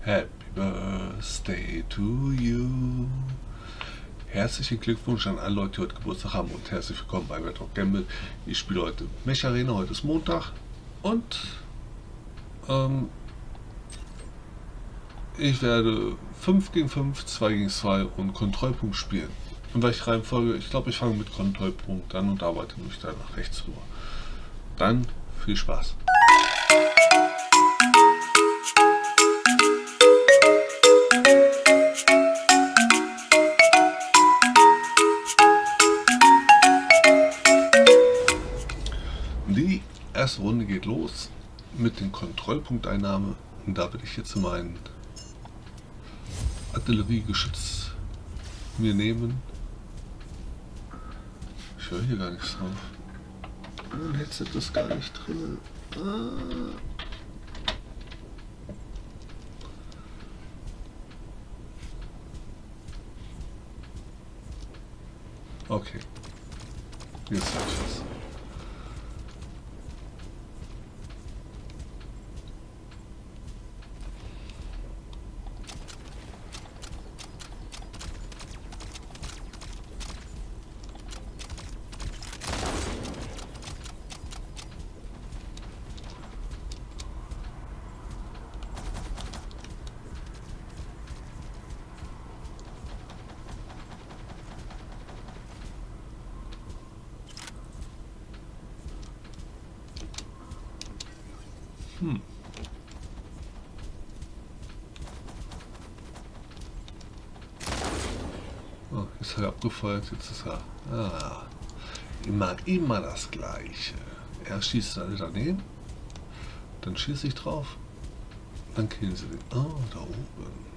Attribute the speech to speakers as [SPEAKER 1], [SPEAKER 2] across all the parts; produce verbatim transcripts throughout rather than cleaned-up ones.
[SPEAKER 1] Happy Birthday to you. Herzlichen Glückwunsch an alle Leute, die heute Geburtstag haben und herzlich willkommen bei Red Rock Gamble. Ich spiele heute Mech Arena, heute ist Montag und ähm, ich werde fünf gegen fünf, zwei gegen zwei und Kontrollpunkt spielen. In welcher Reihenfolge? Ich glaube, ich fange mit Kontrollpunkt an und arbeite mich dann nach rechts rüber. Dann viel Spaß. Die erste Runde geht los mit den Kontrollpunkteinnahme und da will ich jetzt mein Artilleriegeschütz mir nehmen. Ich höre hier gar nichts drauf. Mein Headset ist gar nicht drin. Ah. Okay, jetzt habe ich was. Hm. Oh, ist er abgefeuert, jetzt ist er. Ah, immer, immer das Gleiche. Er schießt alle daneben, dann schieße ich drauf, dann killen sie den. Oh, da oben.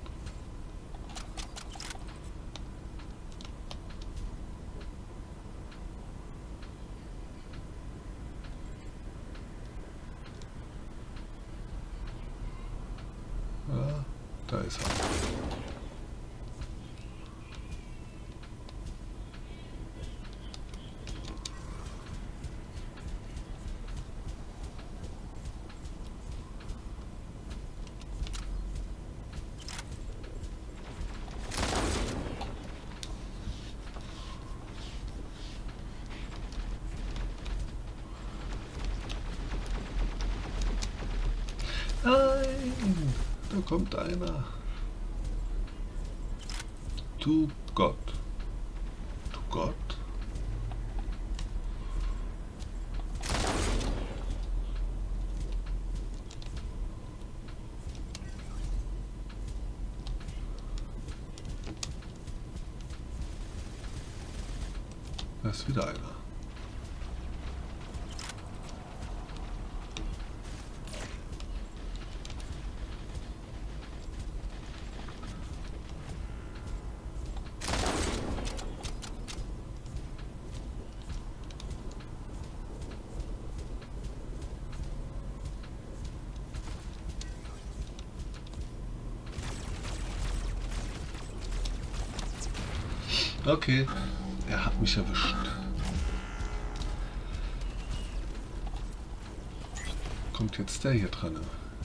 [SPEAKER 1] Ja, da ist er. Nein, da kommt einer. Du Gott. Du Gott. Da ist wieder einer. Okay, er hat mich erwischt. Kommt jetzt der hier dran?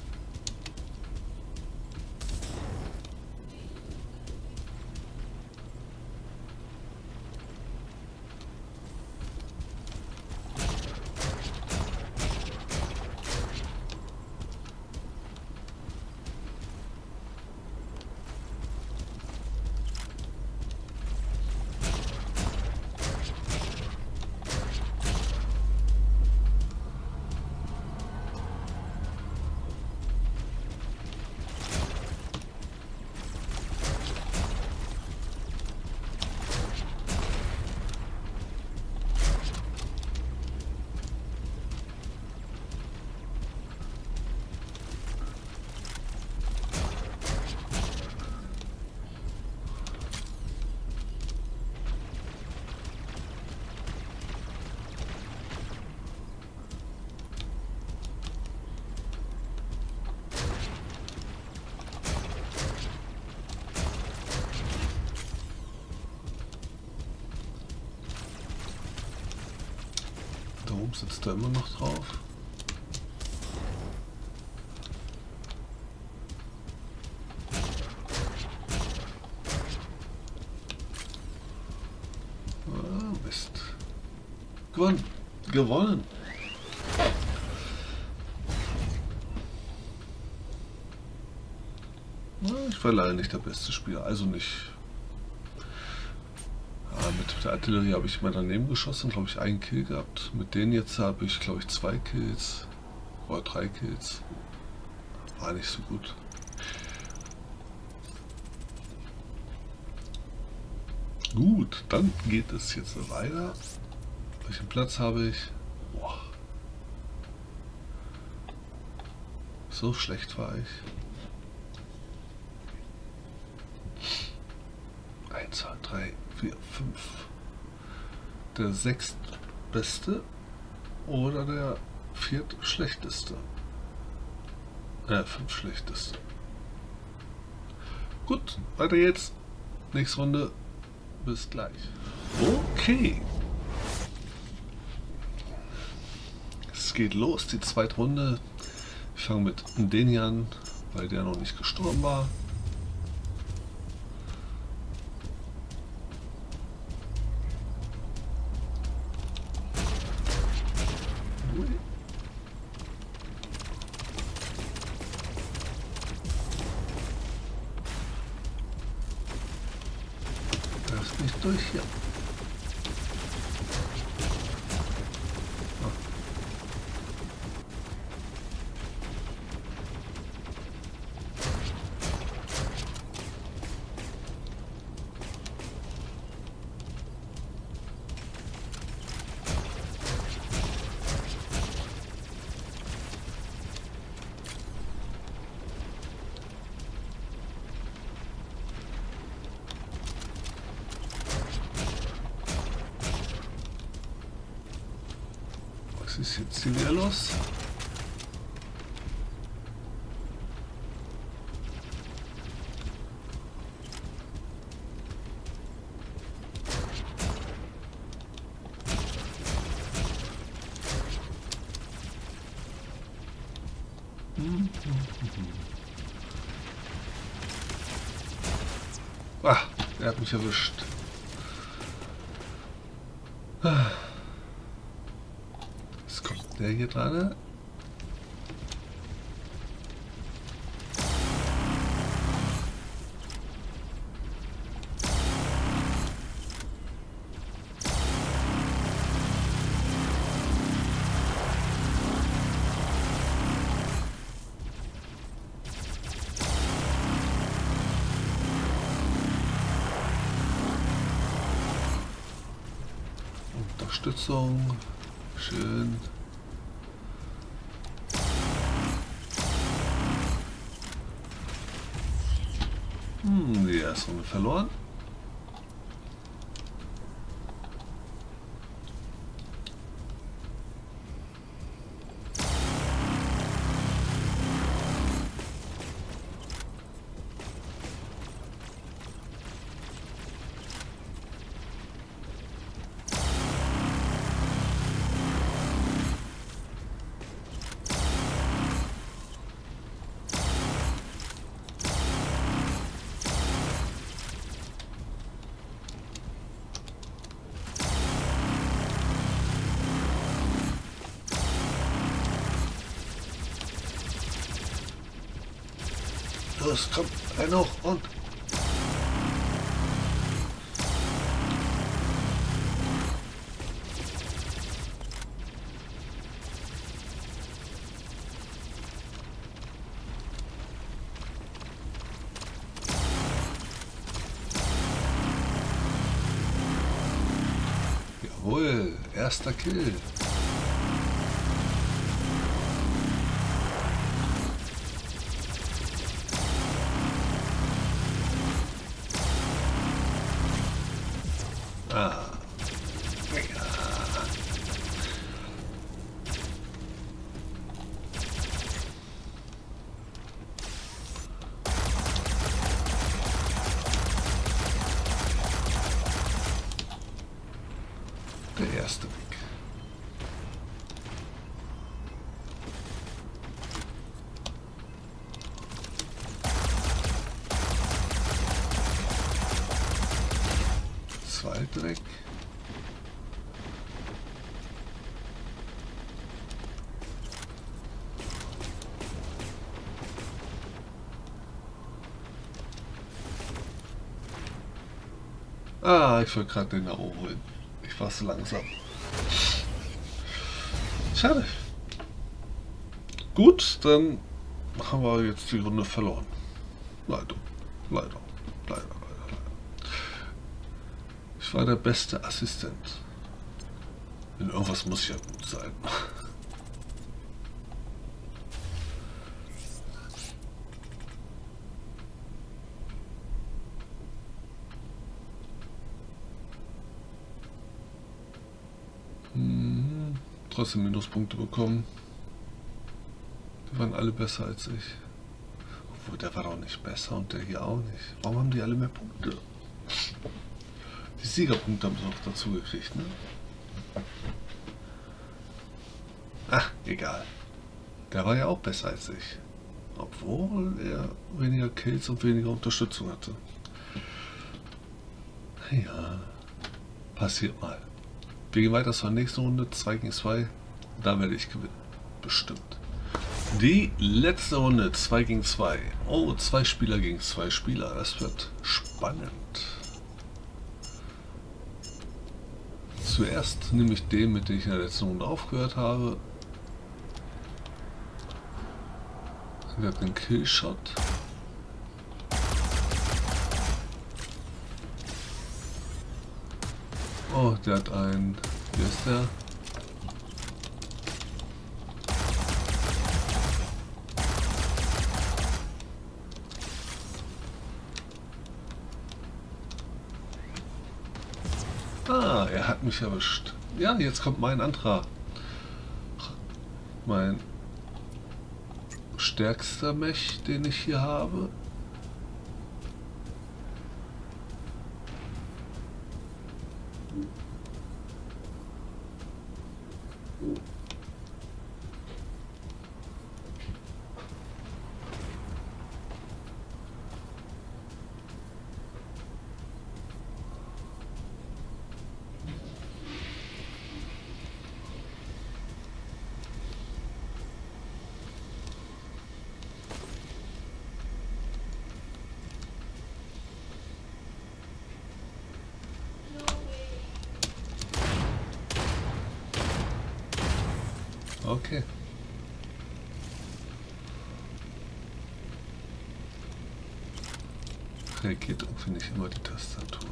[SPEAKER 1] Da oben sitzt er immer noch drauf. Gewonnen. Gewonnen. Ich war leider nicht der beste Spieler, also nicht. Ja, mit der Artillerie habe ich mal daneben geschossen, glaube ich, einen Kill gehabt. Mit denen jetzt habe ich, glaube ich, zwei Kills oder drei Kills. War nicht so gut. Gut, dann geht es jetzt weiter. Welchen Platz habe ich? Boah. So schlecht war ich. eins, zwei, drei, vier, fünf. Der sechstbeste oder der viertschlechteste? Äh, fünf schlechteste. Gut, weiter geht's. Nächste Runde. Bis gleich. Okay. Es geht los, die zweite Runde. Ich fange mit Ndeni an, weil der noch nicht gestorben war. Lass mich durch hier. Was ist jetzt hier wieder los? Ah, er hat mich erwischt. Jetzt kommt der hier dran. Unterstützung. Schön. Hm, die erste Runde verloren. Los, komm, ein hoch und... Jawohl, erster Kill. Ah. Ja. Der erste Weg. Zweite weg. Ah, ich wollte gerade den da oben holen. Ich war so langsam. Schade. Gut, dann haben wir jetzt die Runde verloren. Leider. Leider. Leider, leider, leider. Ich war der beste Assistent. In irgendwas muss ich ja gut sein. Hm, trotzdem Minuspunkte bekommen. Die waren alle besser als ich. Obwohl, der war doch nicht besser und der hier auch nicht. Warum haben die alle mehr Punkte? Die Siegerpunkte haben sie auch dazu gekriegt, ne? Ach, egal. Der war ja auch besser als ich. Obwohl er weniger Kills und weniger Unterstützung hatte. Ja, passiert mal. Wir gehen weiter zur nächsten Runde, zwei gegen zwei. Da werde ich gewinnen. Bestimmt. Die letzte Runde, zwei gegen zwei. Oh, zwei Spieler gegen zwei Spieler. Das wird spannend. Zuerst nehme ich den, mit dem ich in der letzten Runde aufgehört habe. Der hat einen Killshot. Oh, der hat einen. Wie ist der? Ah, er hat mich erwischt. Ja, jetzt kommt mein anderer. Mein stärkster Mech, den ich hier habe. Okay. Reagiert irgendwie nicht immer die Tastatur.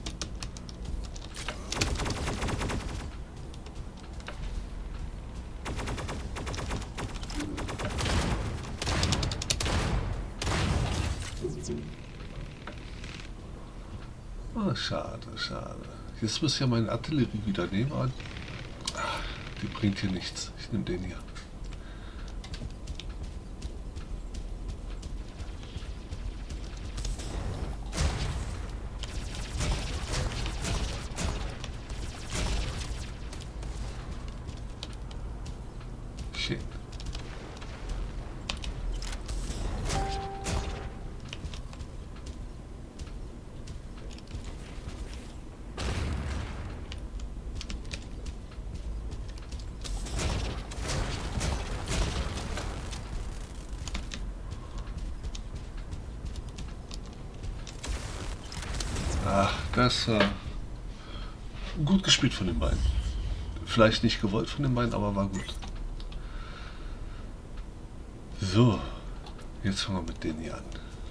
[SPEAKER 1] Oh, schade, schade. Jetzt muss ich ja meine Artillerie wieder nehmen, aber ach, die bringt hier nichts. Ich nehme den hier. Shit. Ach, das war gut gespielt von den beiden. Vielleicht nicht gewollt von den beiden, aber war gut. So, jetzt fangen wir mit denen hier an.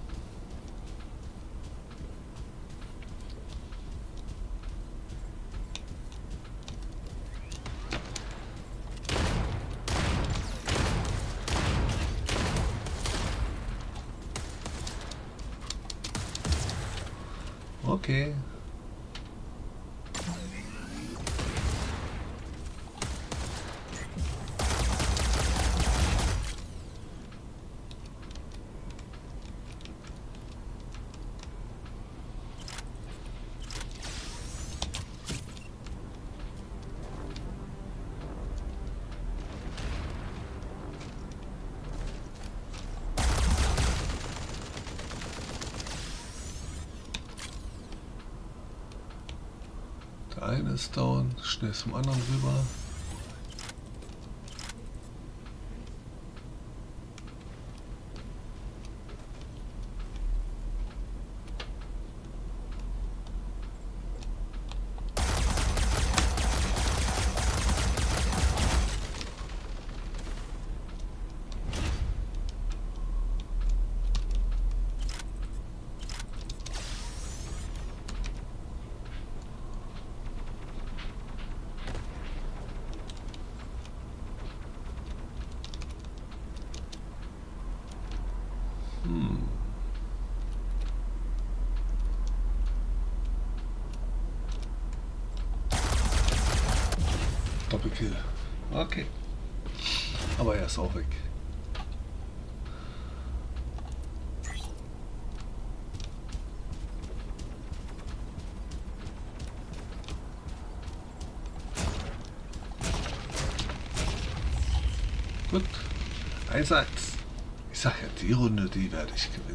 [SPEAKER 1] Okay. Der eine ist down, schnell zum anderen rüber. Okay. Aber er ist auch weg. Gut. eins eins. Ich sag ja, die Runde, die werde ich gewinnen.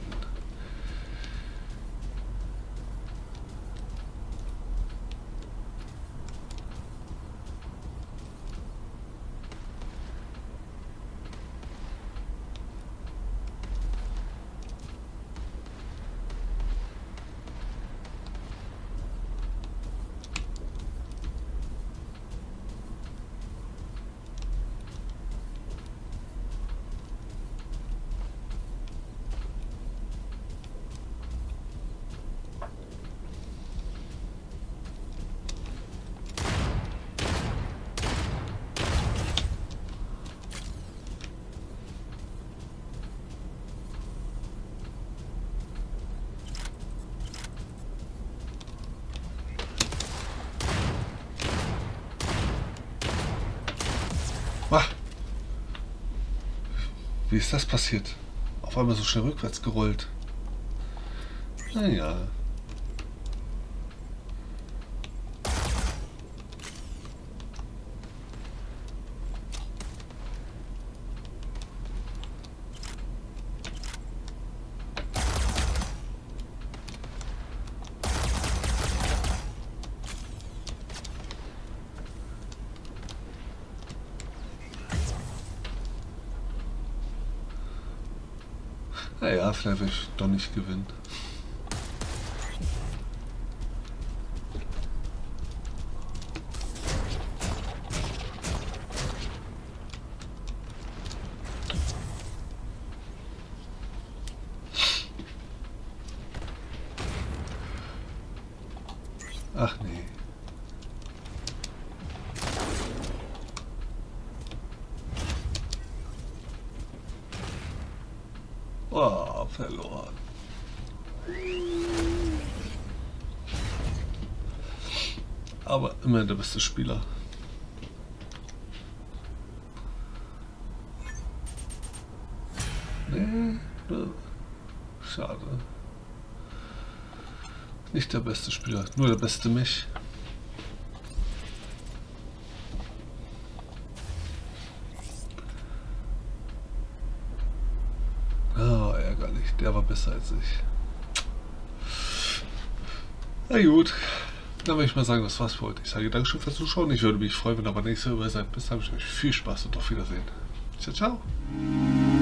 [SPEAKER 1] Wie ist das passiert? Auf einmal so schnell rückwärts gerollt. Naja. Naja, vielleicht will ich doch nicht gewinnen. Ach nee. Oh, verloren. Aber immer der beste Spieler. Nee, schade. Nicht der beste Spieler, nur der beste Mech. Ah, ärgerlich. Der war besser als ich. Na gut. Dann würde ich mal sagen, das war's für heute. Ich sage Dankeschön fürs Zuschauen. Ich würde mich freuen, wenn ihr aber nächstes Mal dabei seid. Bis dann, ich euch viel Spaß und auf Wiedersehen. Ciao, ciao.